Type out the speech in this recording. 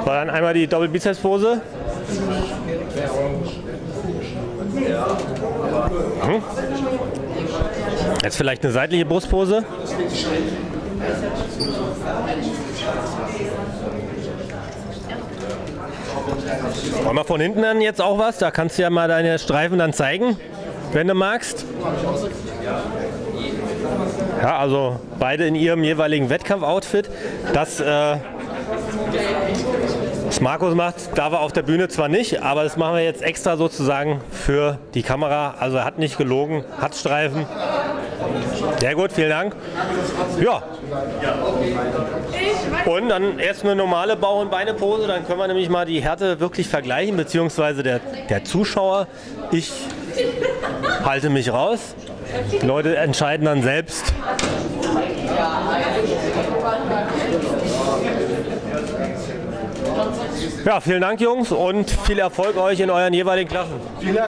So, dann einmal die Doppelbizeps-Pose. Jetzt vielleicht eine seitliche Brustpose. Wollen wir von hinten dann jetzt auch was? Da kannst du ja mal deine Streifen dann zeigen, wenn du magst. Ja, also beide in ihrem jeweiligen Wettkampfoutfit. Das Markus macht, darf er auf der Bühne zwar nicht, aber das machen wir jetzt extra sozusagen für die Kamera. Also er hat nicht gelogen, hat Streifen. Sehr gut, vielen Dank. Ja. Und dann erst eine normale Bauch- und Beine-Pose, dann können wir nämlich mal die Härte wirklich vergleichen, beziehungsweise der Zuschauer. Ich halte mich raus. Die Leute entscheiden dann selbst. Ja, vielen Dank, Jungs, und viel Erfolg euch in euren jeweiligen Klassen.